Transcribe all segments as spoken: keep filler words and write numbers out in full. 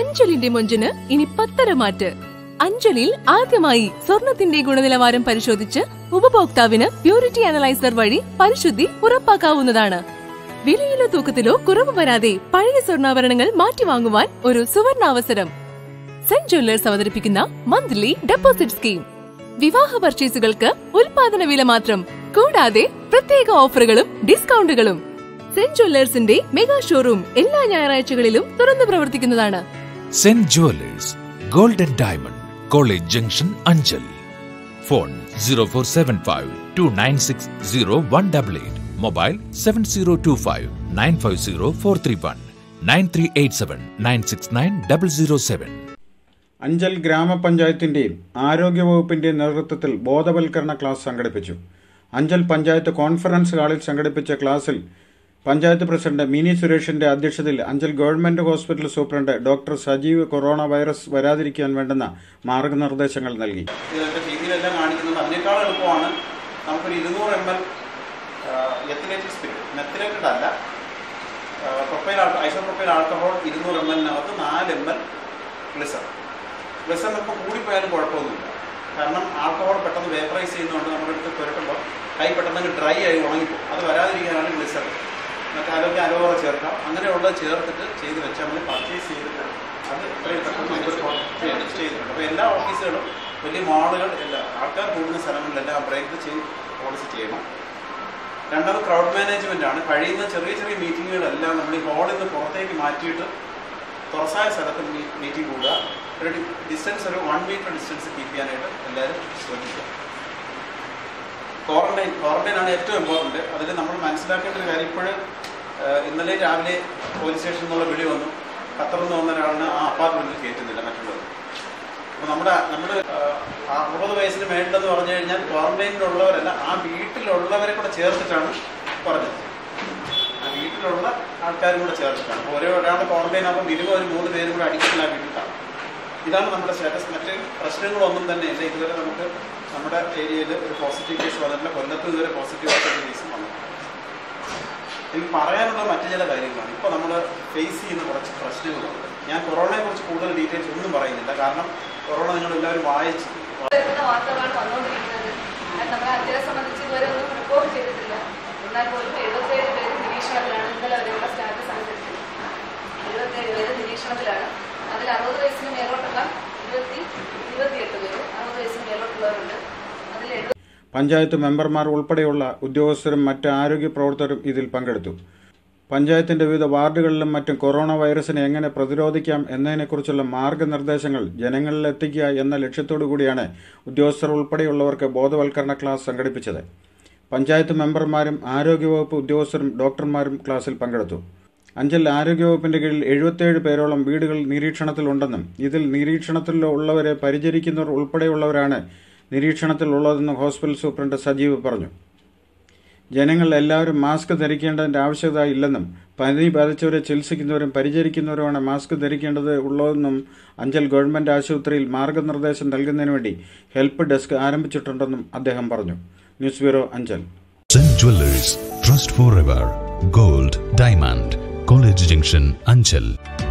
അഞ്ചലിന്റെ മൊഞ്ചിന് ഇനി പത്തര മാറ്റ്. അഞ്ചലിൽ ആദ്യമായി സ്വർണത്തിന്റെ ഗുണനിലവാരം പരിശോധിച്ച് ഉപഭോക്താവിന് പ്യൂരിറ്റി അനലൈസർ വഴി പരിശുദ്ധി ഉറപ്പാക്കാവുന്നതാണ്. വിലയിലോ തൂക്കത്തിലോ കുറവ് വരാതെ പഴയ സ്വർണ്ണാഭരണങ്ങൾ മാറ്റിവാങ്ങുവാൻ ഒരു സുവർണാവസരം. സെന്റ് ജ്വല്ലേഴ്സ് അവതരിപ്പിക്കുന്ന മന്ത്ലി ഡെപ്പോസിറ്റ് സ്കീം. വിവാഹ പർച്ചേസുകൾക്ക് ഉൽപാദന വില മാത്രം, കൂടാതെ പ്രത്യേക ഓഫറുകളും ഡിസ്കൗണ്ടുകളും. സെന്റ് ജ്വല്ലേഴ്സിന്റെ മെഗാ ഷോറൂം എല്ലാ ഞായറാഴ്ചകളിലും തുറന്നു പ്രവർത്തിക്കുന്നതാണ്. Saint jewellers, golden diamond, college junction, Anchal. Phone zero four seven five two nine six zero one double eight. Mobile seven zero two five nine five zero four three one nine three eight seven nine six nine double zero seven. Anchal ഗ്രാമപഞ്ചായത്തിന്റെയും ആരോഗ്യവകുപ്പിന്റെയും നേതൃത്വത്തിൽ ബോധവൽക്കരണ class സംഘടിപ്പിച്ചു. Anchal panchayat conference ഹാളിൽ സംഘടിപ്പിച്ച ക്ലാസിൽ panchayat president Mini സുരേഷിന്റെ അധ്യക്ഷതയിൽ Anchal government hospital superintendent doctor Sajeev corona virus വരാതിരിക്കാൻ വേണ്ടുന്ന മാർഗനിർദ്ദേശങ്ങൾ നൽകി. നമുക്കൊരു ഇരുന്നൂറ് M L ethylated spirit, methylated അല്ല, പ്രൊപ്പൈൽ ഐസോപ്രൊപ്പൈൽ ആൽക്കഹോൾ ഇരുന്നൂറ് എം എല്ലിനകത്ത് നാല് എം എൽ ഗ്ലിസർ. ഗ്ലിസർ ഇപ്പോൾ കൂടിപ്പോയാലും കുഴപ്പമൊന്നുമില്ല. കാരണം ആൽക്കഹോൾ പെട്ടെന്ന് വേപ്പറൈസ് ചെയ്യുന്നതുകൊണ്ട് നമ്മുടെ അടുത്ത് പുരട്ടുമ്പോൾ കൈ പെട്ടെന്ന് ഡ്രൈ ആയി ഉണങ്ങിപ്പോകും. അത് വരാതിരിക്കാനാണ് ഗ്ലിസർ. മറ്റേ ആരോഗ്യ അലോവറ ചേർക്കാം. അങ്ങനെയുള്ളത് ചേർത്തിട്ട് ചെയ്ത് വെച്ചാൽ നമ്മൾ പർച്ചേസ് ചെയ്തിട്ട് അത് എത്രയും പെട്ടെന്ന് ചെയ്തിട്ടുണ്ട്. അപ്പോൾ എല്ലാ ഓഫീസുകളും വലിയ മാളുകൾ എല്ലാ ആൾക്കാർ കൂടുന്ന സ്ഥലങ്ങളിലെല്ലാം ബ്രേക്ക് ചെയ്ത് പോളിസി ചെയ്യണം. രണ്ടാമത് ക്രൗഡ് മാനേജ്മെൻ്റ് ആണ്. കഴിയുന്ന ചെറിയ ചെറിയ മീറ്റിങ്ങുകളെല്ലാം നമ്മൾ ഈ ഹാളിൽ നിന്ന് പുറത്തേക്ക് മാറ്റിയിട്ട് തുറസായ സ്ഥലത്ത് മീറ്റിംഗ് കൂടുക. ഒരു ഡിസ്റ്റൻസ് ഒരു വൺ മീറ്റർ ഡിസ്റ്റൻസ് കീപ്പ് ചെയ്യാനായിട്ട് എല്ലാവരും ശ്രദ്ധിക്കുക. ക്വാറന്റൈൻ ക്വാറന്റൈനാണ് ഏറ്റവും ഇമ്പോർട്ടൻറ്റ്. അതിൽ നമ്മൾ മനസ്സിലാക്കേണ്ട ഒരു കാര്യം, ഇപ്പോഴും ഇന്നലെ രാവിലെ പോലീസ് സ്റ്റേഷനിൽ നിന്നുള്ള വിളി വന്നു, ഖത്തറിൽ വന്ന ഒരാളിന് ആ അപ്പാർട്ട്മെൻറ്റിൽ കയറ്റുന്നില്ല മറ്റുള്ളത്. അപ്പോൾ നമ്മുടെ നമ്മുടെ അറുപത് വയസ്സിന് മേളിലെന്ന് പറഞ്ഞു കഴിഞ്ഞാൽ ക്വാറന്റൈനിലുള്ളവരല്ല, ആ വീട്ടിലുള്ളവരെ കൂടെ ചേർത്തിട്ടാണ് പറഞ്ഞത്. ആ വീട്ടിലുള്ള ആൾക്കാരും കൂടെ ചേർത്തിട്ടാണ്. അപ്പോൾ ഓരോ ഒരാളുടെ ക്വാറന്റൈൻ ആകുമ്പോൾ മിനിമം ഒരു മൂന്ന് പേരും കൂടെ അഡിഷണൽ ആ വീട്ടിലാണ്. ഇതാണ് നമ്മുടെ സ്റ്റാറ്റസ്. മറ്റ് പ്രശ്നങ്ങളൊന്നും തന്നെ ഇല്ല. ഇതുവരെ നമുക്ക് നമ്മുടെ ഏരിയയിൽ ഒരു പോസിറ്റീവ് കേസ് വന്നിട്ടില്ല. കൊല്ലത്ത് ഇതുവരെ പോസിറ്റീവ് ആയിട്ടുള്ള കേസും വന്നിട്ടില്ല. എനിക്ക് പറയാനുള്ള മറ്റു ചില കാര്യങ്ങളാണ്. ഇപ്പോൾ നമ്മൾ ഫേസ് ചെയ്യുന്ന കുറച്ച് പ്രശ്നങ്ങളുണ്ട്. ഞാൻ കൊറോണയെ കുറിച്ച് കൂടുതൽ ഡീറ്റെയിൽസ് ഒന്നും പറയുന്നില്ല, കാരണം കൊറോണ നിങ്ങൾ എല്ലാവരും വായിച്ചു. വാർത്തകളാണ് വന്നുകൊണ്ടിരിക്കുന്നത്. നമ്മളെ അഞ്ചലെ സംബന്ധിച്ച് ഇതുവരെ ഒന്നും റിപ്പോർട്ട് ചെയ്തിട്ടില്ല. എന്നാൽ പോലും എഴുപത്തേഴ് പേര് നിരീക്ഷണത്തിലാണ്. ഇന്നലെ വരെയുള്ള സ്റ്റാറ്റസ് അനുസരിച്ച് എഴുപത്തേഴ് പേര് നിരീക്ഷണത്തിലാണ്. അതിൽ അറുപത് വയസ്സിന് മേലോട്ടുള്ള ഇരുപത്തി ഇരുപത്തിയെട്ട് പേര് അറുപത് വയസ്സിന് മേലോട്ടുള്ളവരുണ്ട്. അതിൽ എഴുപത് പഞ്ചായത്ത് മെമ്പർമാർ ഉൾപ്പെടെയുള്ള ഉദ്യോഗസ്ഥരും മറ്റ് ആരോഗ്യ പ്രവർത്തകരും ഇതിൽ പങ്കെടുത്തു. പഞ്ചായത്തിന്റെ വിവിധ വാർഡുകളിലും മറ്റും കൊറോണ വൈറസിനെ എങ്ങനെ പ്രതിരോധിക്കാം എന്നതിനെക്കുറിച്ചുള്ള മാർഗനിർദ്ദേശങ്ങൾ ജനങ്ങളിൽ എത്തിക്കുക എന്ന ലക്ഷ്യത്തോടു കൂടിയാണ് ഉദ്യോഗസ്ഥർ ഉൾപ്പെടെയുള്ളവർക്ക് ബോധവൽക്കരണ ക്ലാസ് സംഘടിപ്പിച്ചത്. പഞ്ചായത്ത് മെമ്പർമാരും ആരോഗ്യവകുപ്പ് ഉദ്യോഗസ്ഥരും ഡോക്ടർമാരും ക്ലാസ്സിൽ പങ്കെടുത്തു. അഞ്ചൽ ആരോഗ്യവകുപ്പിന്റെ കീഴിൽ എഴുപത്തിയേഴ് പേരോളം വീടുകൾ നിരീക്ഷണത്തിലുണ്ടെന്നും ഇതിൽ നിരീക്ഷണത്തിലുള്ളവരെ പരിചരിക്കുന്നവർ ഉൾപ്പെടെയുള്ളവരാണ് നിരീക്ഷണത്തിലുള്ളതെന്നും ഹോസ്പിറ്റൽ സൂപ്രണ്ട് സജീവ് പറഞ്ഞു. ജനങ്ങൾ എല്ലാവരും മാസ്ക് ധരിക്കേണ്ടതിൻ്റെ ആവശ്യകത ഇല്ലെന്നും പനി ബാധിച്ചവരെ ചികിത്സിക്കുന്നവരും പരിചരിക്കുന്നവരുമാണ് മാസ്ക് ധരിക്കേണ്ടത് ഉള്ളതെന്നും അഞ്ചൽ ഗവൺമെന്റ് ആശുപത്രിയിൽ മാർഗനിർദ്ദേശം നൽകുന്നതിന് വേണ്ടി ഹെൽപ്പ് ഡെസ്ക് ആരംഭിച്ചിട്ടുണ്ടെന്നും അദ്ദേഹം പറഞ്ഞു. News bureau, Anchal. Saint jewellers, trust for ever, gold, diamond, college junction, Anchal.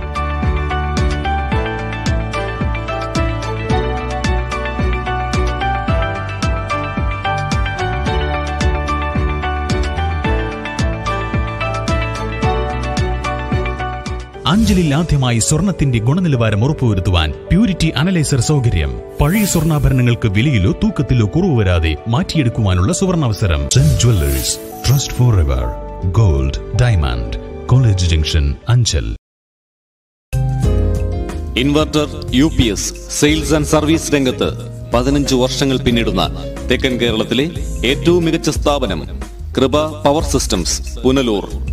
അഞ്ചലിൽ ആദ്യമായി സ്വർണത്തിന്റെ ഗുണനിലവാരം ഉറപ്പുവരുത്തുവാൻ പ്യൂരിറ്റി അനലൈസർ സൗകര്യം. പഴയ സ്വർണ്ണാഭരണങ്ങൾക്ക് വിലയിലോ തൂക്കത്തിലോ കുറവ് വരാതെ മാറ്റിയെടുക്കുവാനുള്ള സുവർണാവസരം. Saint jewellers, trust for ever, gold, diamond, college junction, Anchal. Inverter U P S sales and service രംഗത്ത് പതിനഞ്ച് വർഷങ്ങൾ പിന്നിടുന്ന തെക്കൻ കേരളത്തിലെ ഏറ്റവും മികച്ച സ്ഥാപനം കൃപ പവർ സിസ്റ്റംസ്, പുനലൂർ.